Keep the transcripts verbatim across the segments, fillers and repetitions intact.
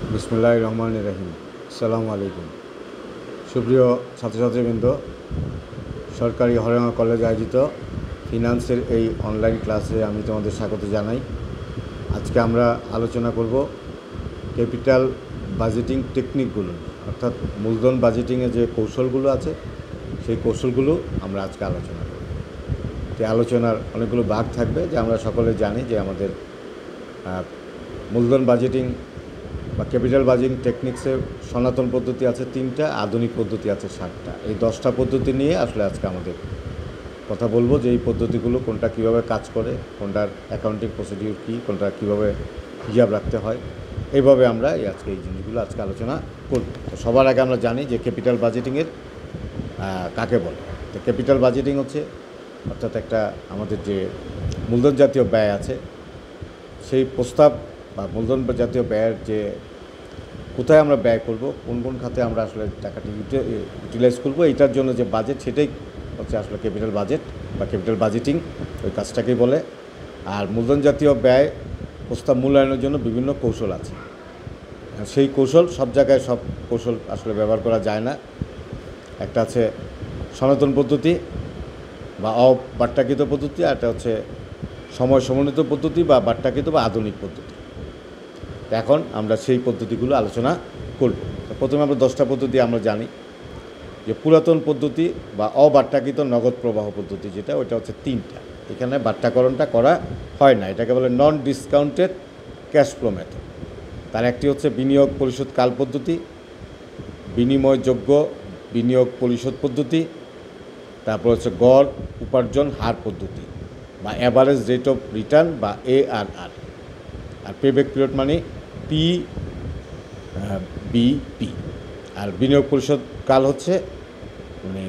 বিসমিল্লাহির রহমানির রহিম। আসসালামু আলাইকুম। সুপ্রিয় ছাত্রছাত্রীবৃন্দ, সরকারি হরেঙ্গা কলেজ আয়োজিত ফিনান্সের এই অনলাইন ক্লাসে আমি তোমাদের স্বাগত জানাই। আজকে আমরা আলোচনা করব ক্যাপিটাল বাজেটিং টেকনিকগুলো, অর্থাৎ মূলধন বাজেটিংয়ে যে কৌশলগুলো আছে সেই কৌশলগুলো আমরা আজকে আলোচনা করব। এই আলোচনার অনেকগুলো ভাগ থাকবে, যে আমরা সকলে জানি যে আমাদের মূলধন বাজেটিং বা ক্যাপিটাল বাজেটিং টেকনিক্সের সনাতন পদ্ধতি আছে তিনটা, আধুনিক পদ্ধতি আছে সাতটা। এই দশটা পদ্ধতি নিয়ে আসলে আজকে আমাদের কথা বলবো, যে এই পদ্ধতিগুলো কোনটা কীভাবে কাজ করে, কোনটার অ্যাকাউন্টিং প্রসিডিউর কী, কোনটা কীভাবে হিসাব রাখতে হয়। এইভাবে আমরা এই আজকে এই জিনিসগুলো আজকে আলোচনা করব। তো সবার আগে আমরা জানি যে ক্যাপিটাল বাজেটিংয়ের কাকে বলে। তো ক্যাপিটাল বাজেটিং হচ্ছে অর্থাৎ একটা আমাদের যে মূলধন জাতীয় ব্যয় আছে সেই প্রস্তাব বা মূলধন জাতীয় ব্যয়ের যে কোথায় আমরা ব্যয় করব, কোন কোন খাতে আমরা আসলে টাকাটি ইউটিলাইজ করবো, এইটার জন্য যে বাজেট, সেটাই হচ্ছে আসলে ক্যাপিটাল বাজেট বা ক্যাপিটাল বাজেটিং, ওই কাজটাকেই বলে। আর মূলধন জাতীয় ব্যয় প্রস্তাব মূল্যায়নের জন্য বিভিন্ন কৌশল আছে। সেই কৌশল সব জায়গায় সব কৌশল আসলে ব্যবহার করা যায় না। একটা আছে সনাতন পদ্ধতি বা অবাট্টাকৃত পদ্ধতি, আর একটা হচ্ছে সময় সমন্বিত পদ্ধতি বা বাট্টাকৃত বা আধুনিক পদ্ধতি। এখন আমরা সেই পদ্ধতিগুলো আলোচনা করব। প্রথমে আমরা দশটা পদ্ধতি আমরা জানি, যে পুরাতন পদ্ধতি বা অবাট্টাকৃত নগদ প্রবাহ পদ্ধতি, যেটা ওইটা হচ্ছে তিনটা। এখানে বাট্টাকরণটা করা হয় না, এটাকে বলে non discounted cash flow method. তার একটি হচ্ছে বিনিয়োগ পরিশোধ কাল পদ্ধতি, বিনিময়যোগ্য বিনিয়োগ পরিশোধ পদ্ধতি, তারপর হচ্ছে গড় উপার্জন হার পদ্ধতি বা অ্যাভারেজ রেট অফ রিটার্ন বা এ আর আর। আর পেব্যাক পিরিয়ড মানে পি বি পি। আর বিনিয়োগ পরিশোধ কাল হচ্ছে মানে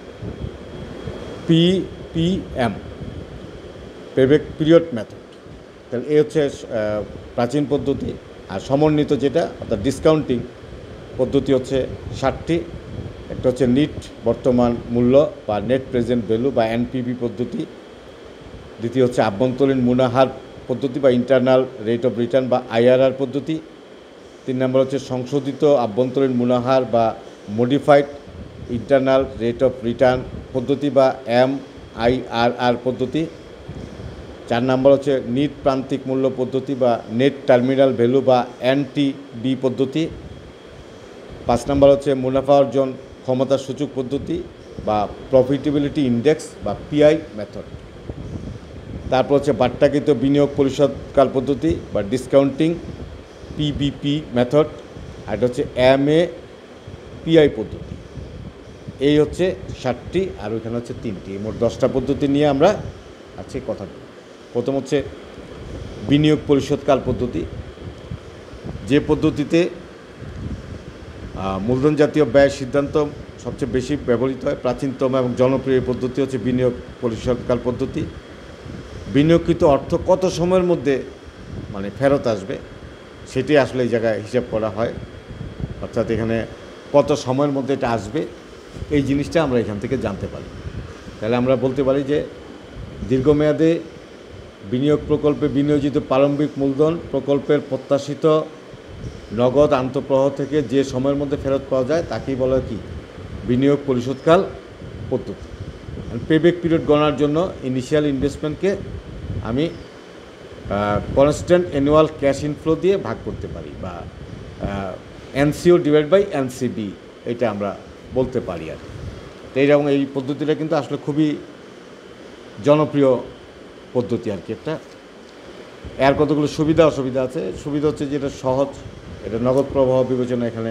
P P M, payback period method. তাহলে এ হচ্ছে প্রাচীন পদ্ধতি। আর সমন্বিত যেটা অর্থাৎ ডিসকাউন্টিং পদ্ধতি হচ্ছে ষাটটি। একটা হচ্ছে নিট বর্তমান মূল্য বা নেট প্রেজেন্ট ভ্যালু বা এনপিভি পদ্ধতি। দ্বিতীয় হচ্ছে আভ্যন্তরীণ মুনাহার পদ্ধতি বা ইন্টারনাল রেট অফ রিটার্ন বা আইআরআর পদ্ধতি। তিন নম্বর হচ্ছে সংশোধিত আভ্যন্তরীণ মুনাহার বা modified internal rate of return পদ্ধতি বা এম আইআরআর পদ্ধতি। চার নম্বর হচ্ছে নিট প্রান্তিক মূল্য পদ্ধতি বা নেট টার্মিনাল ভ্যালু বা এনটিবি পদ্ধতি। পাঁচ নম্বর হচ্ছে মুনাফা অর্জন ক্ষমতা সূচক পদ্ধতি বা প্রফিটেবিলিটি ইন্ডেক্স বা পিআই মেথড। তারপর হচ্ছে বাট্টাকৃত বিনিয়োগ পরিশোধকাল পদ্ধতি বা ডিসকাউন্টিং পিবিপি মেথড। আর এটা হচ্ছে এম এ পিআই পদ্ধতি। এই হচ্ছে ষাটটি, আর ওইখানে হচ্ছে তিনটি। মোট দশটা পদ্ধতি নিয়ে আমরা আজকে কথা বলি। প্রথম হচ্ছে বিনিয়োগ পরিশোধকাল পদ্ধতি, যে পদ্ধতিতে মূলধন জাতীয় ব্যয় সিদ্ধান্ত সবচেয়ে বেশি ব্যবহৃত হয়। প্রাচীনতম এবং জনপ্রিয় পদ্ধতি হচ্ছে বিনিয়োগ পরিশোধকাল পদ্ধতি। বিনিয়োগকৃত অর্থ কত সময়ের মধ্যে মানে ফেরত আসবে, সেটি আসলে এই জায়গায় হিসাব করা হয়। অর্থাৎ এখানে কত সময়ের মধ্যে এটা আসবে, এই জিনিসটা আমরা এখান থেকে জানতে পারি। তাহলে আমরা বলতে পারি যে দীর্ঘমেয়াদে বিনিয়োগ প্রকল্পে বিনিয়োজিত প্রারম্ভিক মূলধন প্রকল্পের প্রত্যাশিত নগদ আন্তঃপ্রবাহ থেকে যে সময়ের মধ্যে ফেরত পাওয়া যায় তাকেই বলা কি বিনিয়োগ পরিশোধকাল পদ্ধতি। পেব্যাক পিরিয়ড গণনার জন্য ইনিশিয়াল ইনভেস্টমেন্টকে আমি কনস্ট্যান্ট অ্যানুয়াল ক্যাশ ইনফ্লো দিয়ে ভাগ করতে পারি, বা এনসিও ডিভাইড বাই এনসিবি, এটা আমরা বলতে পারি আর কি। তো এইরকম এই পদ্ধতিটা কিন্তু আসলে খুবই জনপ্রিয় পদ্ধতি আর কি একটা। এর কতগুলো সুবিধা অসুবিধা আছে। সুবিধা হচ্ছে যেটা সহজ, এটা নগদ প্রবাহ বিবেচনা এখানে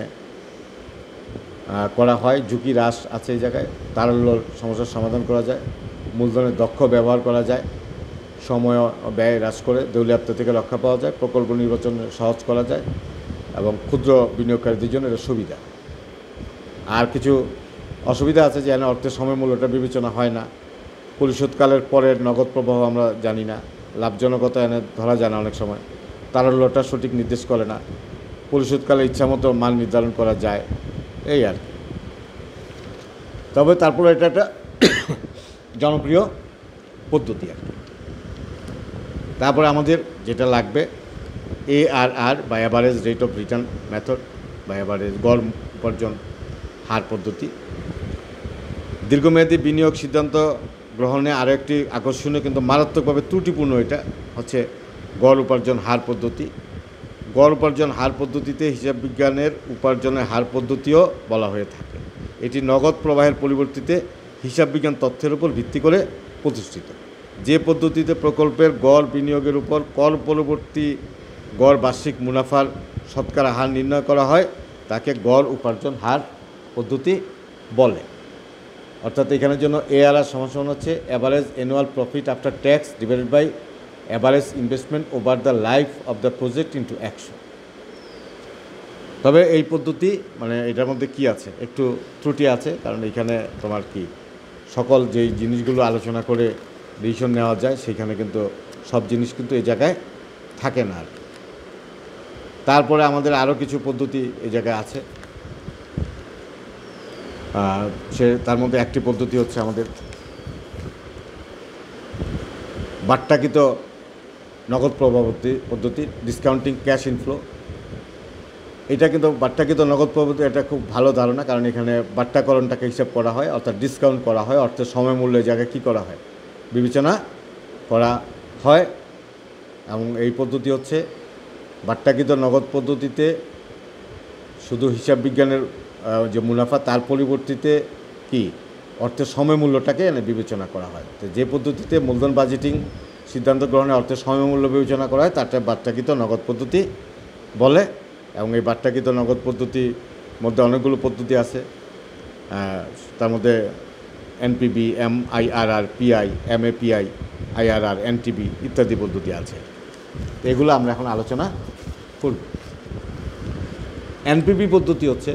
করা হয়, ঝুঁকি হ্রাস আছে এই জায়গায়, তারল্যর সমস্যার সমাধান করা যায়, মূলধনের দক্ষ ব্যবহার করা যায়, সময় ব্যয় হ্রাস করে দেউলিয়াত্মা থেকে রক্ষা পাওয়া যায়, প্রকল্প নির্বাচন সহজ করা যায়, এবং ক্ষুদ্র বিনিয়োগকারীদের জন্য এটা সুবিধা। আর কিছু অসুবিধা আছে, যে এখানে অর্থের সময় মূল্যটা বিবেচনা হয় না, পরিশোধকালের পরের নগদ প্রবাহ আমরা জানি না, লাভজনকতা এনে ধরা যায় না অনেক সময়, তারল্যটা সঠিক নির্দেশ করে না, পরিশোধকালে ইচ্ছামতো মান নির্ধারণ করা যায়, এই আর কি। তবে তারপরে এটা একটা জনপ্রিয় পদ্ধতি আর কি। তারপরে আমাদের যেটা লাগবে এ আর আর বা average rate of return method বা অ্যাভারেজ গড় উপার্জন হার পদ্ধতি। দীর্ঘমেয়াদী বিনিয়োগ সিদ্ধান্ত গ্রহণে আরও একটি আকর্ষণীয় কিন্তু মারাত্মকভাবে ত্রুটিপূর্ণ এটা হচ্ছে গড় উপার্জন হার পদ্ধতি। গড় উপার্জন হার পদ্ধতিতে হিসাব বিজ্ঞানের উপার্জনের হার পদ্ধতিও বলা হয়ে থাকে। এটি নগদ প্রবাহের পরিবর্তিতে হিসাব বিজ্ঞান তথ্যের উপর ভিত্তি করে প্রতিষ্ঠিত। যে পদ্ধতিতে প্রকল্পের গড় বিনিয়োগের উপর কর পরবর্তী গড় বার্ষিক মুনাফার শতকরা হার নির্ণয় করা হয় তাকে গড় উপার্জন হার পদ্ধতি বলে। অর্থাৎ এখানের জন্য এআরআর সমান হচ্ছে average annual profit after tax divided by average investment over the life of the project into action. তবে এই পদ্ধতি মানে এটার মধ্যে কি আছে, একটু ত্রুটি আছে, কারণ এখানে তোমার কি সকল যেই জিনিসগুলো আলোচনা করে ডিসিশন নেওয়া যায় সেখানে কিন্তু সব জিনিস কিন্তু এই জায়গায় থাকে না আর। তারপরে আমাদের আরও কিছু পদ্ধতি এই জায়গায় আছে, সে তার মধ্যে একটি পদ্ধতি হচ্ছে আমাদের বাট্টাকৃত নগদ প্রবাহ পদ্ধতি, ডিসকাউন্টিং ক্যাশ ইনফ্লো। এটা কিন্তু বাট্টাকৃত নগদ প্রবাহ এটা খুব ভালো ধারণা, কারণ এখানে বাট্টাকরণটাকে হিসাব করা হয়, অর্থাৎ ডিসকাউন্ট করা হয়, অর্থের সময় মূল্য এই জায়গায় কী করা হয় বিবেচনা করা হয়। এবং এই পদ্ধতি হচ্ছে বাট্টাকৃত নগদ পদ্ধতিতে শুধু হিসাব বিজ্ঞানের যে মুনাফা তার পরিবর্তিতে কি অর্থের সময় মূল্যটাকে এনে বিবেচনা করা হয়। তো যে পদ্ধতিতে মূলধন বাজেটিং সিদ্ধান্ত গ্রহণে অর্থের সময় মূল্য বিবেচনা করা হয় তারটা বাট্টাকৃত নগদ পদ্ধতি বলে। এবং এই বাট্টাকৃত নগদ পদ্ধতির মধ্যে অনেকগুলো পদ্ধতি আছে, তার মধ্যে NPV, M IRR, PI, M A PI, IRR, NTV ইত্যাদি পদ্ধতি আছে। এগুলো আমরা এখন আলোচনা করব। এনপিবি পদ্ধতি হচ্ছে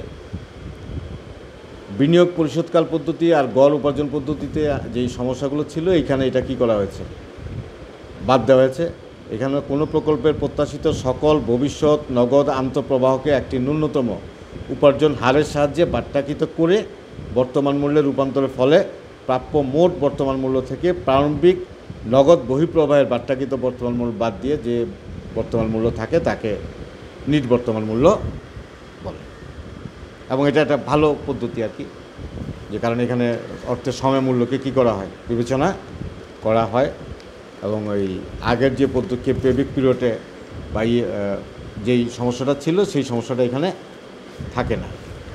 বিনিয়োগ পরিশোধকাল পদ্ধতি আর গড় উপার্জন পদ্ধতিতে যেই সমস্যাগুলো ছিল এইখানে এটা কি করা হয়েছে, বাদ দেওয়া হয়েছে। এখানে কোনো প্রকল্পের প্রত্যাশিত সকল ভবিষ্যৎ নগদ আন্তঃপ্রবাহকে একটি ন্যূনতম উপার্জন হারের সাহায্যে বাট্টাকৃত করে বর্তমান মূল্যে রূপান্তরের ফলে প্রাপ্য মোট বর্তমান মূল্য থেকে প্রারম্ভিক নগদ বহিঃপ্রবাহের বাট্টাকৃত বর্তমান মূল্য বাদ দিয়ে যে বর্তমান মূল্য থাকে তাকে নিট বর্তমান মূল্য বলে। এবং এটা একটা ভালো পদ্ধতি আর কি, যে কারণে এখানে অর্থের সময় মূল্যকে কী করা হয় বিবেচনা করা হয়। এবং ওই আগের যে পদ্ধতি পেবিক পিরিয়ডে বা যেই সমস্যাটা ছিল সেই সমস্যাটা এখানে থাকে না।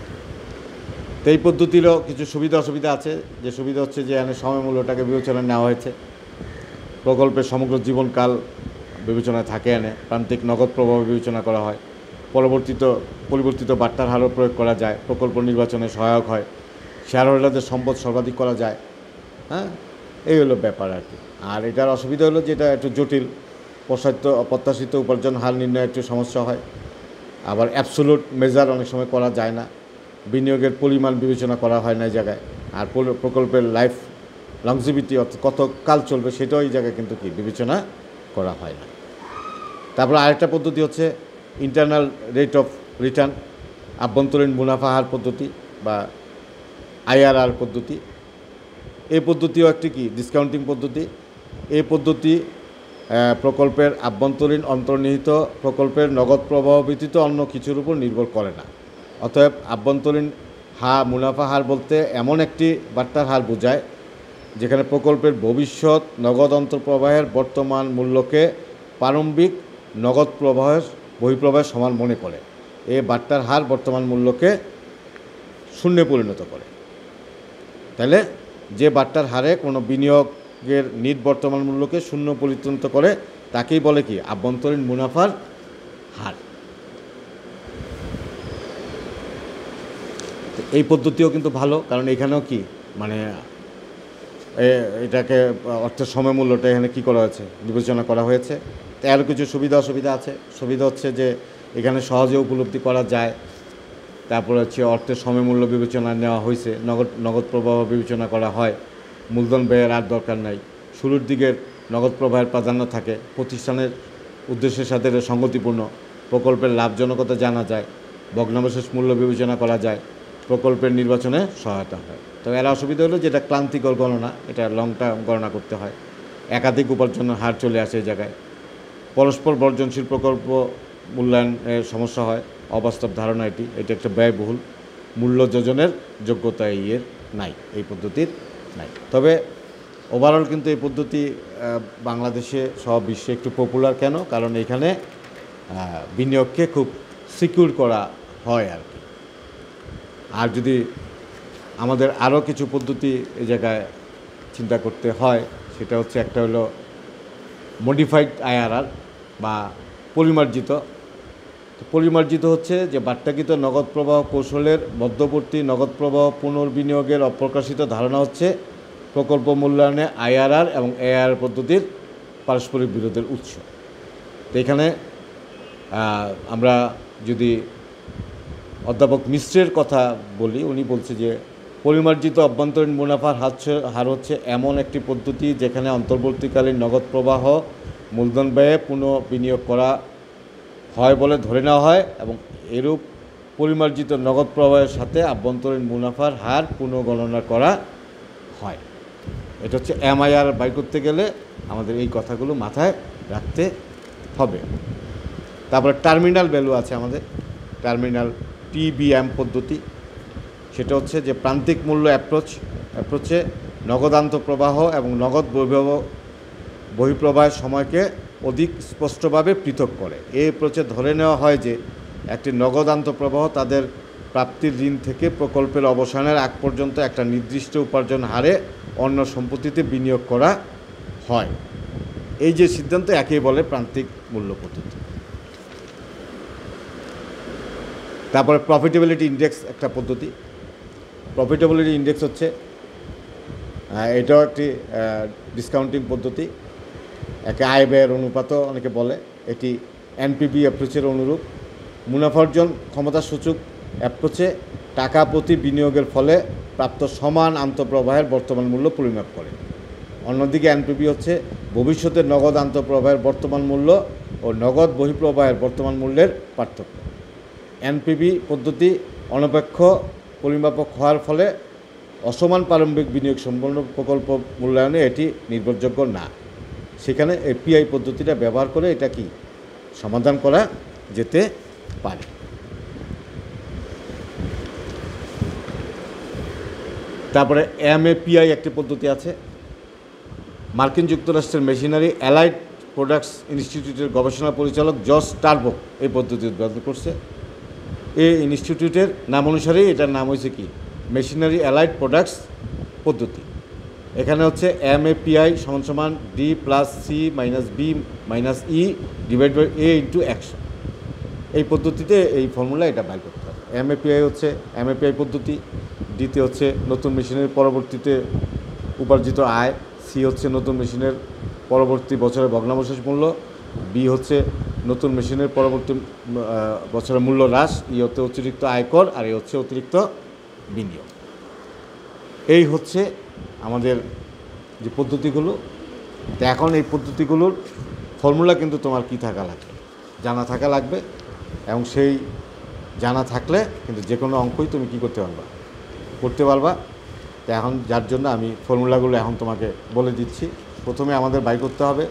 তো এই পদ্ধতিরও কিছু সুবিধা অসুবিধা আছে। যে সুবিধা হচ্ছে যে এখানে সময় মূল্যটাকে বিবেচনায় নেওয়া হয়েছে, প্রকল্পের সমগ্র জীবনকাল বিবেচনায় থাকে, এনে প্রান্তিক নগদ প্রবাহ বিবেচনা করা হয়, পরবর্তীত পরিবর্তিত বাট্টার হারও প্রয়োগ করা যায়, প্রকল্প নির্বাচনে সহায়ক হয়, শেয়ার হোল্ডারদের সম্পদ সর্বাধিক করা যায়। হ্যাঁ, এই হলো ব্যাপার আর কি। আর এটার অসুবিধা হলো যেটা একটু জটিল, প্রসারিত অপ্রত্যাশিত উপার্জন হার নির্ণয়ে একটু সমস্যা হয়, আবার অ্যাবসোলুট মেজার অনেক সময় করা যায় না, বিনিয়োগের পরিমাণ বিবেচনা করা হয় না এই জায়গায়, আর প্রকল্পের লাইফ লংজিভিটি অর্থাৎ কত কাল চলবে সেটাও এই জায়গায় কিন্তু কি বিবেচনা করা হয় না। তারপরে আরেকটা পদ্ধতি হচ্ছে ইন্টারনাল রেট অফ রিটার্ন, আভ্যন্তরীণ মুনাফা হার পদ্ধতি বা আইআরআর পদ্ধতি। এই পদ্ধতিও একটি কি ডিসকাউন্টিং পদ্ধতি। এই পদ্ধতি প্রকল্পের আভ্যন্তরীণ অন্তর্নিহিত প্রকল্পের নগদ প্রবাহ ব্যতীত অন্য কিছুর উপর নির্ভর করে না। অতএব আভ্যন্তরীণ হা মুনাফা হার বলতে এমন একটি বাট্টার হার বোঝায় যেখানে প্রকল্পের ভবিষ্যৎ নগদ অন্তঃপ্রবাহের বর্তমান মূল্যকে প্রারম্ভিক নগদ প্রবাহের বহিঃপ্রবাহের সমান মনে করে এই বাট্টার হার বর্তমান মূল্যকে শূন্যে পরিণত করে। তাহলে যে বাট্টার হারে কোনো বিনিয়োগের নিট বর্তমান মূল্যকে শূন্য পরিণত করে তাকেই বলে কি আভ্যন্তরীণ মুনাফার হার। এই পদ্ধতিও কিন্তু ভালো, কারণ এখানেও কি মানে এটাকে অর্থের সময় মূল্যটা এখানে কী করা হয়েছে বিবেচনা করা হয়েছে। তো আরও কিছু সুবিধা অসুবিধা আছে। সুবিধা হচ্ছে যে এখানে সহজে উপলব্ধি করা যায়, তারপরে হচ্ছে অর্থের সময় মূল্য বিবেচনা নেওয়া হয়েছে, নগদ নগদ প্রবাহ বিবেচনা করা হয়, মূলধন ব্যয়ের আর দরকার নাই, শুরুর দিকের নগদ প্রবাহের প্রাধান্য থাকে, প্রতিষ্ঠানের উদ্দেশ্যের সাথে সঙ্গতিপূর্ণ, প্রকল্পের লাভজনকতা জানা যায়, ভগ্নাবশেষ মূল্য বিবেচনা করা যায়, প্রকল্পের নির্বাচনে সহায়তা হয়। তো এর অসুবিধা হলো যেটা ক্লান্তিকর গণনা, এটা লং টার্ম গণনা করতে হয়, একাধিক উপার্জনের হার চলে আসে এই জায়গায়। পরস্পর বর্জনশীল প্রকল্প মূল্যায়নের সমস্যা হয়, অবাস্তব ধারণা এটি এটি একটা ব্যয়বহুল, মূল্য যোজনের যোগ্যতা এর নাই, এই পদ্ধতির নাই। তবে ওভারঅল কিন্তু এই পদ্ধতি বাংলাদেশে সব বিশ্বে একটু পপুলার। কেন? কারণ এখানে বিনিয়োগকে খুব সিকিউর করা হয় আর কি। আর যদি আমাদের আরও কিছু পদ্ধতি এই জায়গায় চিন্তা করতে হয়, সেটা হচ্ছে একটা হলো মডিফাইড আইআরআর বা পরিমার্জিত। পরিমার্জিত হচ্ছে যে বাট্টাকৃত নগদ প্রবাহ কৌশলের মধ্যবর্তী নগদ প্রবাহ পুনর্বিনিয়োগের অপ্রকাশিত ধারণা হচ্ছে প্রকল্প মূল্যায়নে আইআরআর এবং এআরআর পদ্ধতির পারস্পরিক বিরোধের উৎস। তো এখানে আমরা যদি অধ্যাপক মিশ্রের কথা বলি, উনি বলছে যে পরিমার্জিত অভ্যন্তরীণ মুনাফার হার হচ্ছে এমন একটি পদ্ধতি যেখানে অন্তর্বর্তীকালীন নগদ প্রবাহ মূলধন ব্যয়ে পুনঃ বিনিয়োগ করা হয় বলে ধরে নেওয়া হয় এবং এরূপ পরিমার্জিত নগদ প্রবাহের সাথে আভ্যন্তরীণ মুনাফার হার পুনঃগণনা করা হয়। এটা হচ্ছে এমআইআর বাই করতে গেলে আমাদের এই কথাগুলো মাথায় রাখতে হবে। তারপরে টার্মিনাল ভ্যালু আছে আমাদের, টার্মিনাল টিবিএম পদ্ধতি। সেটা হচ্ছে যে প্রান্তিক মূল্য অ্যাপ্রোচ অ্যাপ্রোচে নগদান্ত প্রবাহ এবং নগদ বহিঃপ্রবাহের সময়কে অধিক স্পষ্টভাবে পৃথক করে। এই অ্যাপ্রোচে ধরে নেওয়া হয় যে একটি নগদান্ত প্রবাহ তাদের প্রাপ্তির ঋণ থেকে প্রকল্পের অবসানের আগ পর্যন্ত একটা নির্দিষ্ট উপার্জন হারে অন্য সম্পত্তিতে বিনিয়োগ করা হয়। এই যে সিদ্ধান্ত একেই বলে প্রান্তিক মূল্য পদ্ধতি। তারপরে প্রফিটেবিলিটি ইন্ডেক্স একটা পদ্ধতি। প্রফিটেবিলিটি ইন্ডেক্স হচ্ছে এটাও একটি ডিসকাউন্টিং পদ্ধতি, একে আয় ব্যয়ের অনুপাতও অনেকে বলে। এটি এনপিভি অ্যাপ্রোচের অনুরূপ। মুনাফার্জন ক্ষমতা সূচক অ্যাপ্রোচে টাকা প্রতি বিনিয়োগের ফলে প্রাপ্ত সমান আন্তঃপ্রবাহের বর্তমান মূল্য পরিমাপ করে। অন্যদিকে এনপিভি হচ্ছে ভবিষ্যতের নগদ আন্তঃপ্রবাহের বর্তমান মূল্য ও নগদ বহিঃপ্রবাহের বর্তমান মূল্যের পার্থক্য। এনপিভি পদ্ধতি অনপেক্ষ পরিমাপক হওয়ার ফলে অসমান প্রারম্ভিক বিনিয়োগ সম্পন্ন প্রকল্প মূল্যায়নে এটি নির্ভরযোগ্য না। সেখানে এই পিআই পদ্ধতিটা ব্যবহার করে এটা কি সমাধান করা যেতে পারে। তারপরে এমএপিআই একটি পদ্ধতি আছে। মার্কিন যুক্তরাষ্ট্রের মেশিনারি অ্যালাইড প্রোডাক্টস ইনস্টিটিউটের গবেষণা পরিচালক জস টার্বো এই পদ্ধতি উদ্ভাবন করছে। এই ইনস্টিটিউটের নাম অনুসারেই এটার নাম হয়েছে কি মেশিনারি অ্যালাইড প্রোডাক্টস পদ্ধতি। এখানে হচ্ছে এমএপিআই সমান সমান D plus C minus B minus E divide by A into একশো। এই পদ্ধতিতে এই ফর্মুলা এটা বাইর করতে হবে। এমএপিআই হচ্ছে এমএপিআই পদ্ধতি, ডিতে হচ্ছে নতুন মেশিনের পরবর্তীতে উপার্জিত আয়, সি হচ্ছে নতুন মেশিনের পরবর্তী বছরের ভগ্নাবশেষ মূল্য, বি হচ্ছে নতুন মেশিনের পরবর্তী বছরের মূল্য হ্রাস, ই হচ্ছে অতিরিক্ত আয়কর, আর এ হচ্ছে অতিরিক্ত বিনিয়োগ। এই হচ্ছে আমাদের যে পদ্ধতিগুলো। তো এখন এই পদ্ধতিগুলোর ফর্মুলা কিন্তু তোমার কি থাকা লাগবে, জানা থাকা লাগবে, এবং সেই জানা থাকলে কিন্তু যে কোনো অঙ্কই তুমি কি করতে পারবা, করতে পারবা। তো এখন যার জন্য আমি ফর্মুলাগুলো এখন তোমাকে বলে দিচ্ছি। প্রথমে আমাদের বাই করতে হবে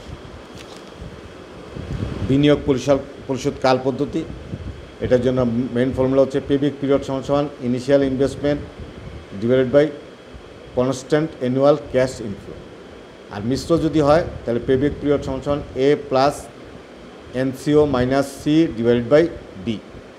বিনিয়োগ পরিশোধ পরিশোধ কাল পদ্ধতি। এটার জন্য মেইন ফর্মুলা হচ্ছে পেব্যাক পিরিয়ড সমান সমান initial investment divided by constant annual cash inflow. আর মিশ্র যদি হয় তাহলে পেব্যাক পিরিয়ড সমান সমান A plus NCO minus C divided by D.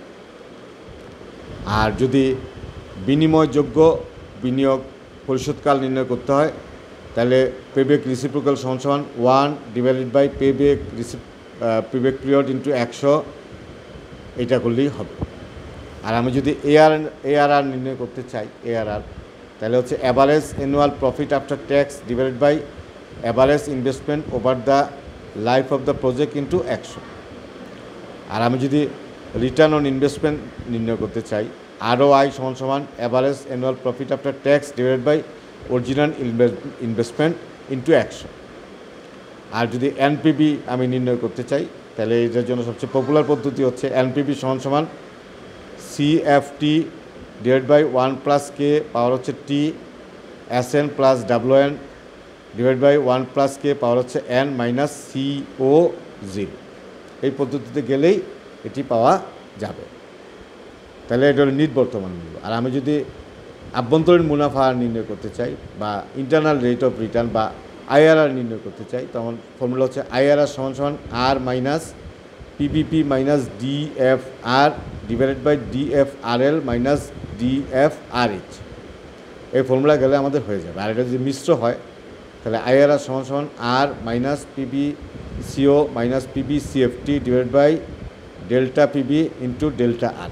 আর যদি বিনিময়যোগ্য বিনিয়োগ পরিশোধকাল নির্ণয় করতে হয় তাহলে পেব্যাক রিসিপ্রোকাল সমান সমান one divided by payback recip payback period into একশো, এটা করলেই হবে। আর আমি যদি এআর এআরআর নির্ণয় করতে চাই, এআরআর তাহলে হচ্ছে average annual profit after tax divided by average investment over the life of the project into একশো। আর আমি যদি রিটার্ন অন ইনভেস্টমেন্ট নির্ণয় করতে চাই, আরওআই সমান সমান average annual profit after tax divided by original investment into একশো। আর যদি এনপিভি আমি নির্ণয় করতে চাই তাহলে এটার জন্য সবচেয়ে পপুলার পদ্ধতি হচ্ছে এনপিভি সমান সমান CFT divide by one plus K power হচ্ছে T S N plus W N divide by one plus K power হচ্ছে এন মাইনাস সিও জিরো। এই পদ্ধতিতে গেলেই এটি পাওয়া যাবে। তাহলে এটা হলো নিট বর্তমান মূল্য। আর আমি যদি আভ্যন্তরীণ মুনাফা নির্ণয় করতে চাই বা ইন্টারনাল রেট অফ রিটার্ন বা আইআরআর নির্ণয় করতে চাই, তখন ফর্মুলা হচ্ছে আইআরআর সমান সমান R minus PPP minus DFR divided by DFRL minus DFRH. এই ফর্মুলা গেলে আমাদের হয়ে যাবে। আর এটা যদি মিশ্র হয় তাহলে আইআরআর সমান সমান R minus PB CO minus PB CFT divide by delta PB into delta R.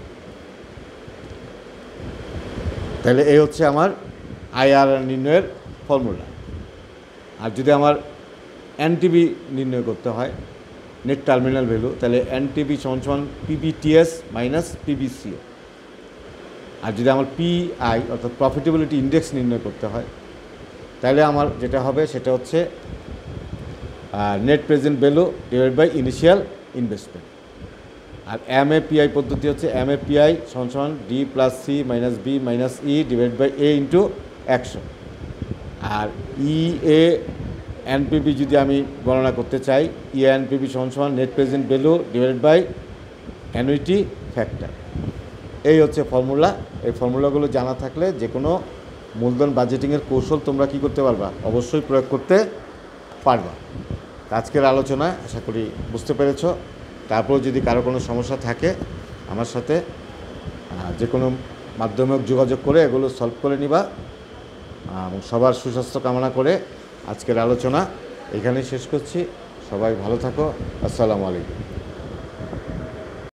তাহলে এই হচ্ছে আমার আইআরআর নির্ণয়ের ফর্মুলা। আর যদি আমার এনটিভি নির্ণয় করতে হয়, নেট টার্মিনাল ভ্যালু, তাহলে এনটিভি সমান সমান পিবিটিএস মাইনাস পিবিসিও। আর যদি আমার পিআই অর্থাৎ প্রফিটেবিলিটি ইন্ডেক্স নির্ণয় করতে হয়, তাহলে আমার যেটা হবে সেটা হচ্ছে net present value divide by initial investment. আর এম এ পিআই পদ্ধতি হচ্ছে এম এ পিআই সমান সমান D plus C minus B minus E divide by A into একশো। আর ই এ এনপিবি যদি আমি গণনা করতে চাই, ই এনপিবি সমান সমান net present value divide by annuity factor. এই হচ্ছে ফর্মুলা। এই ফর্মুলাগুলো জানা থাকলে যে কোনো মূলধন বাজেটিংয়ের কৌশল তোমরা কী করতে পারবা, অবশ্যই প্রয়োগ করতে পারবা। আজকের আলোচনা আশা করি বুঝতে পেরেছ। তারপর যদি কারো কোনো সমস্যা থাকে আমার সাথে যে কোনো মাধ্যমে যোগাযোগ করে এগুলো সলভ করে নিবা। এবং সবার সুস্বাস্থ্য কামনা করে আজকের আলোচনা এখানেই শেষ করছি। সবাই ভালো থাকো। আসসালামু আলাইকুম।